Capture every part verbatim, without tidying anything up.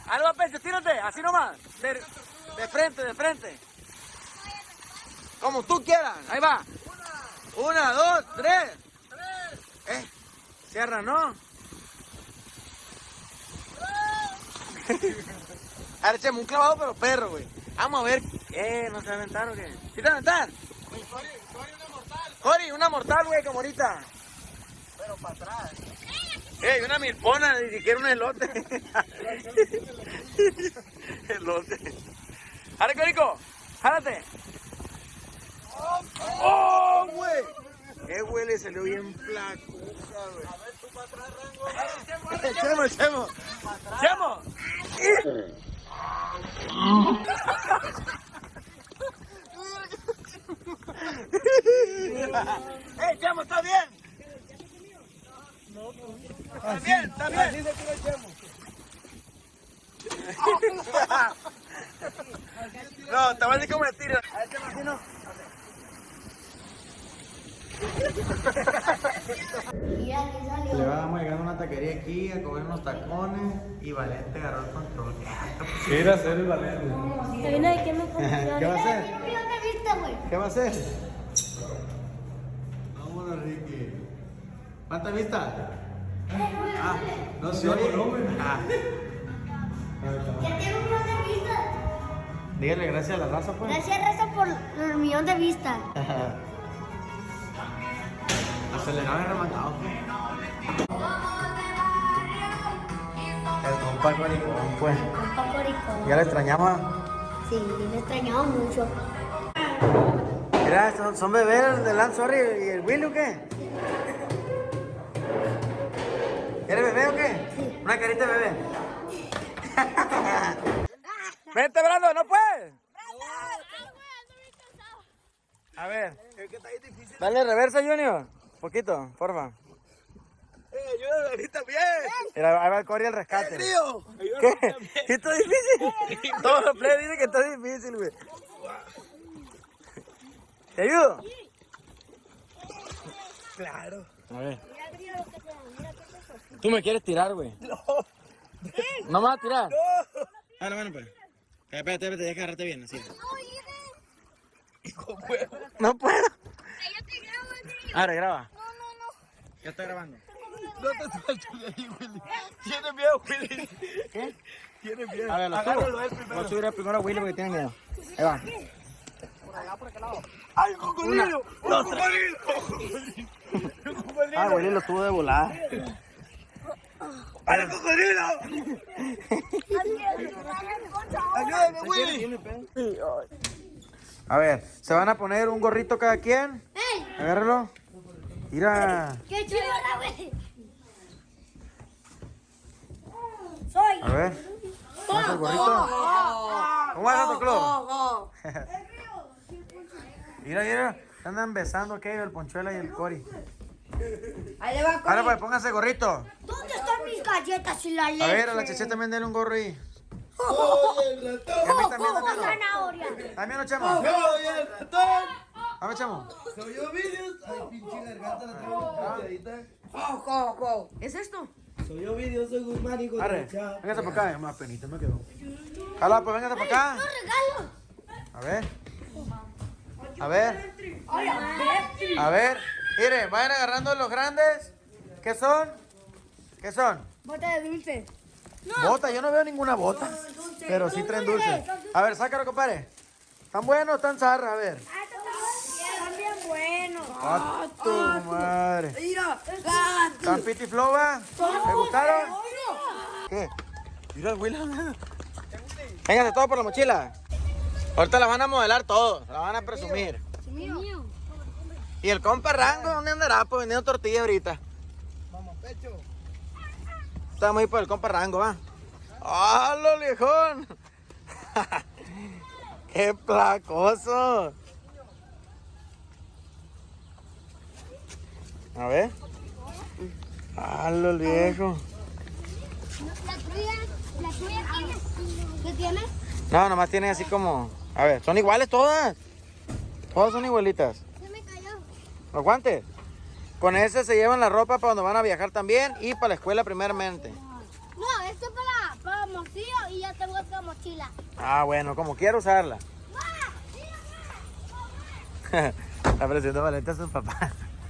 Ahí va, Pecho, tírate, así nomás. De, de frente, de frente. Como tú quieras, ahí va. Una, dos, tres. Eh, cierra, ¿no? Ahora echemos un clavado, pero perro, güey. Vamos a ver. Eh, ¿no se va a aventar o qué? ¿Sí te va a aventar? Cori, Cori, una mortal. Cori, una mortal, güey, como ahorita. Pero para atrás. Ey, una milpona, ni siquiera un elote. Elote. ¡Jale, Corico! ¡Jálate! ¡Oh, güey! ¡Eh, güey! Le salió bien placosa, güey. A ver, tú para atrás, Rango. ¡Echemos, echemos! ¡Echemos! ¡Eh, Chemo, está bien! Está bien, está bien. Así se tira el Chemo. No, te voy a decir cómo me tira. A ver, Chemo, así no. Le vamos llegando a una taquería aquí a comer unos tacones y Valente agarró el control. Quiere hacer el Valente. Adivina de qué me confundió. ¿Qué va a hacer? ¿Dónde viste, güey? ¿Qué va a hacer? Vámonos, Ricky. ¿Cuánta vista? Ah, no se oye. Ah. Ya tiene un millón de vistas. Dígale gracias a la raza, pues. Gracias, Raza, por el millón de vistas. Acelerado y remangado. El compa Coricón, pues. Compa Coricón. ¿Ya le extrañaba? Sí, me extrañaba mucho. Mira, son, son bebés de Lance Sorry y el Willy, ¿o qué? ¿Eres bebé o qué? Sí. Una carita de bebé. Vente, Brando, no puedes. A ver. Es que está ahí difícil. Dale reversa, Junior. Poquito, porfa. Eh, ayúdame a mí también. Mira, ahí va el Cory al rescate. Tío. ¿Qué? ¿Esto es difícil? Todos los players dicen que esto es difícil, güey. ¿Te ayudo? Claro. A ver. ¿Tú me quieres tirar, güey? No. ¿No me vas a tirar? No. Ah, no, bueno, pues. Espérate, espérate, deja que agarrarte bien, así. Hijo puedo. No puedo. Yo te grabo, tío. Ahora, graba. No, no, no. Ya está grabando. No te sueltes de ahí, Willy. Tiene miedo, Willy. ¿Qué? Tiene miedo. A ver, lo Agárralo subo. él Voy primero. a subir primero a Willy porque tiene miedo. Ahí va. ¡Ay, un cocodrilo! ¡Un cocodrilo! ¡Un cocodrilo! Ah, Willy lo tuvo de volada. ¡Ay, un cocodrilo! ¡Ayúdame, Willy! A ver, se van a poner un gorrito cada quien. ¡Ey! Agárralo. Mira. ¡Qué chido, güey! Soy. A ver. ¿Cómo es el gorrito? ¿Cómo es el cloro? Mira, mira. Se andan besando aquello, el Ponchuela y el Cory. Ahí le va, Ahora pues, póngase gorrito. ¿Dónde están mis galletas y la leche? A ver, a la Cheche también denle un gorro ahí. ¡Soy el Y a mí ratón! también, Como también. zanahoria. También lo echamos. ¡Soy el ratón! Vamos, echamos. ¡Soy yo, Vídeos! ¡Ay, pinche garganta, la tengo pinchadita! ¿Es esto? Soy yo, Vídeos, soy Guzmán y Arre, González. véngase para acá. Más penita me quedó. Jala, pues véngase para acá. ¡No regalo! A ver. A ver. A ver. Miren, vayan agarrando los grandes. ¿Qué son? ¿Qué son? Bota de dulce. Bota, yo no veo ninguna bota. Pero sí traen dulces. A ver, sácalo, compadre. ¿Están buenos o están zarras? A ver. Están bien buenos. ¡A tu madre! Mira, ¿Están piti floba? ¿Te gustaron? ¿Qué? Mira, Will. Véngase todo por la mochila. Ahorita la van a modelar todo. La van a presumir. mío. ¿Y el compa Rango dónde andará? Pues vendiendo tortillas ahorita. Vamos, pecho. Estamos ahí por el compa Rango, ¿va? ¡Halo, viejón! ¡Qué placoso! A ver. ¡Halo, el viejo! La tuya, la tuya tiene. ¿Qué tienes? No, nomás tiene así como... A ver, son iguales todas. Todas son igualitas. Se me cayó. Los guantes. Con ese se llevan la ropa para cuando van a viajar también y para la escuela primeramente. No, esto para Úsala para Hermosillo y ya tengo otra mochila. Ah, bueno, como quiero usarla. ¡Va! ¡Sí, va! Está presentando Valente a su papá.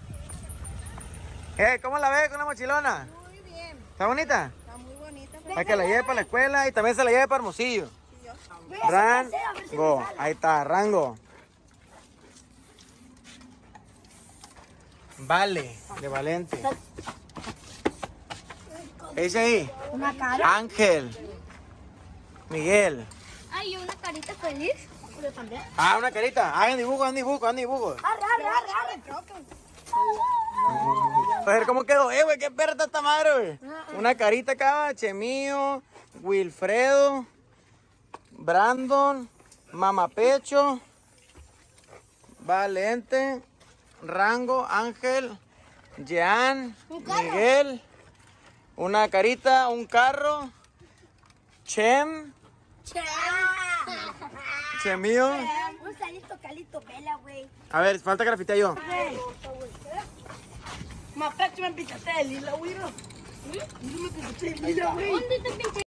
Eh, ¿cómo la ves con la mochilona? Muy bien, ¿Está bonita? está muy bonita. Para que la lleve para la escuela y también se la lleve para Hermosillo. Rango. Ahí está, Rango. Vale, de Valente. ¿Qué dice ahí? Una cara. Ángel. Miguel. Ay, una carita feliz. Yo también. Ah, una carita. Hagan dibujo, hagan dibujo, hagan dibujo. Arre, arre, arre, arre. A ver cómo quedó. Eh, güey, qué perra está esta madre, güey. Una carita acá, Chemío, Wilfredo, Brandon, Mamapecho, Valente, Rango, Ángel, Jean, Miguel, una carita, un carro, Chem, Chemío. Un salito, calito, vela, güey. A ver, falta grafitear yo. Más pecho me picaste de lila, güey. ¿Mm? Me picaste de lila, güey. ¿Dónde te pinche?